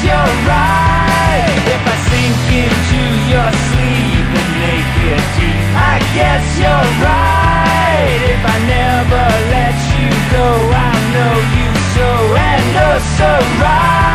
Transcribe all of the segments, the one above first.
you're right. If I sink into your sleep and make it deep, I guess you're right. If I never let you go, I know you so and oh so right.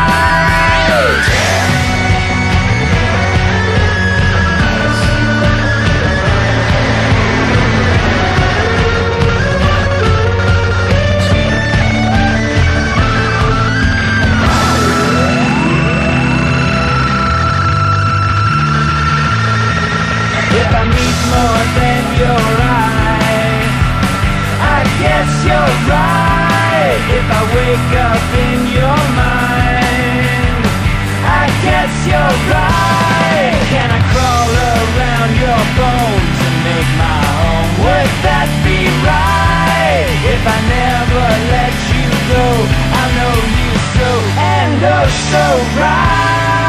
If I meet more than your eye, I guess you're right. If I wake up in your mind, I guess you're right. Can I crawl around your bones and make my home? Would that be right? If I never let you go, I know you so and oh so right.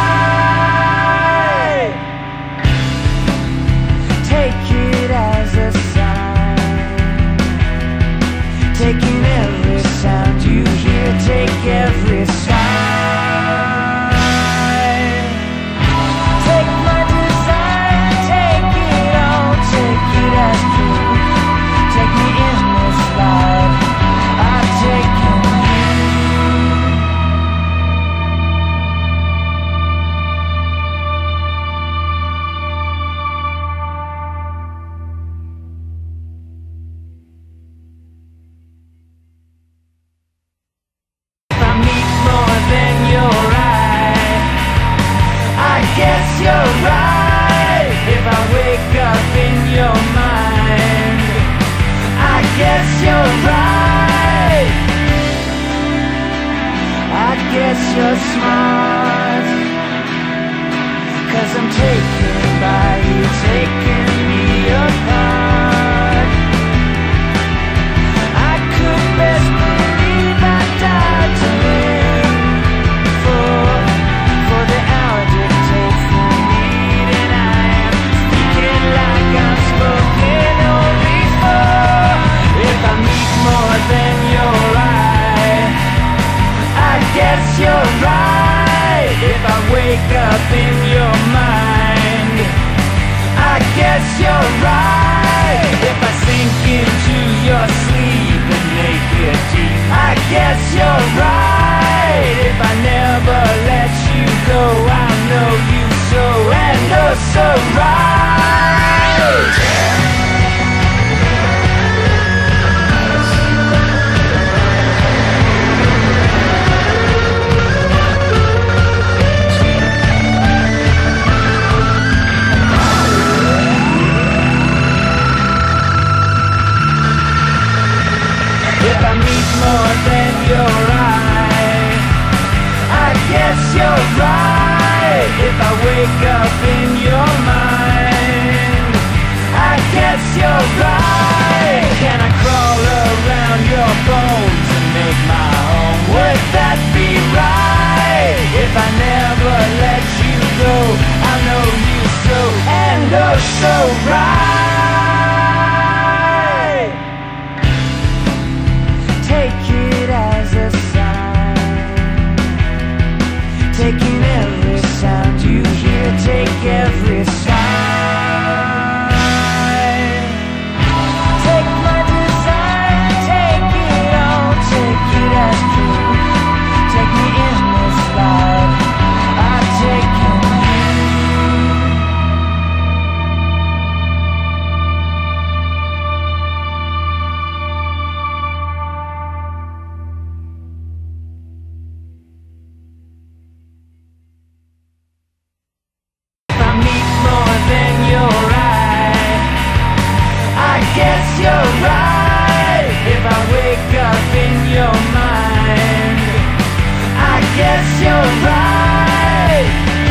Take it as a sign, taking every sound you hear, take every sign. Take my design, take it all, take it as proof. Take me in this life, I've taken you're right. If I wake up in your mind, I guess you're right. I guess you're smart, 'cause I'm taken by you, taking me apart. I could best believe I died to live for the hour dictates the need, and I am speaking like I'm spoken only for. If I meet more than your eye, I guess you're right. If I wake up in your mind, I guess you're right. If I sink into your sleep and make it deep, I guess you're right. If I never let you go, I know you so and oh so right. If I meet more than your eye, I guess you're right. If I wake up in your mind, I guess you're right. Can I crawl around your bones and make my home? Would that be right? If I never let you go, I know you so and oh so right. Take it as a sign, taking every sound you hear, take every sign. Take my design, take it all, take it as proof. Take me in this life, I've taken you're right. If I wake up in your mind, I guess you're right.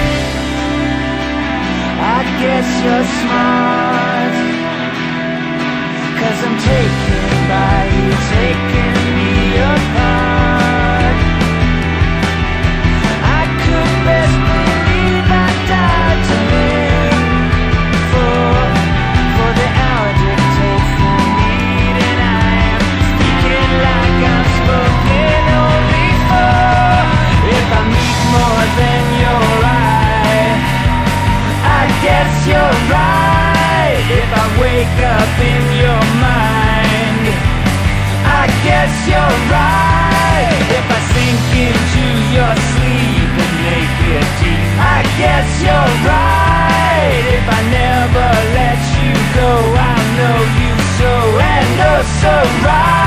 I guess you're smart, 'cause I'm taken by you, taking me apart. I could best believe I died to live for the hour dictates the need, and I am speaking like I'm spoken only for. If I meet more than guess you're right. If I sink into your sleep and make it deep, I guess you're right. If I never let you go, I'll know you so and oh so right.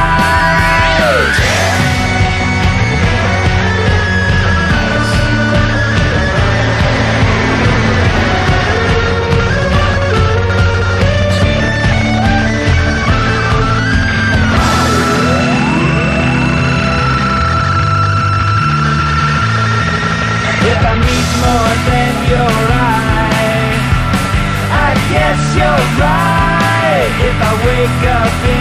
If I need more than your eye, I guess you're right. If I wake up